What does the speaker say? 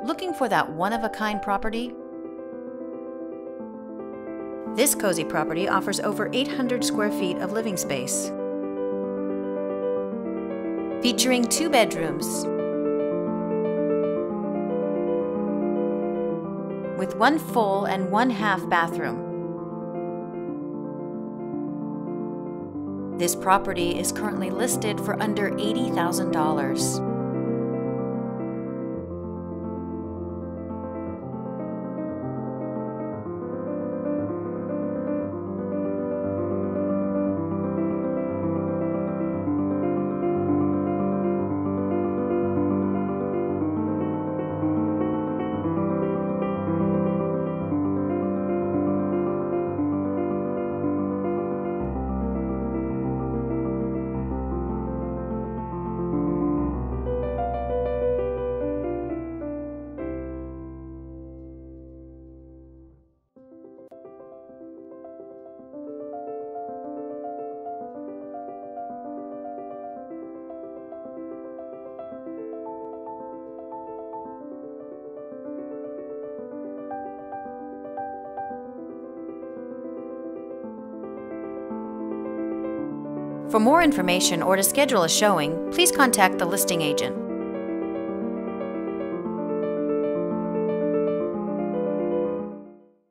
Looking for that one-of-a-kind property? This cozy property offers over 800 square feet of living space, featuring 2 bedrooms with 1 full and 1 half bathroom. This property is currently listed for under $80,000. For more information or to schedule a showing, please contact the listing agent.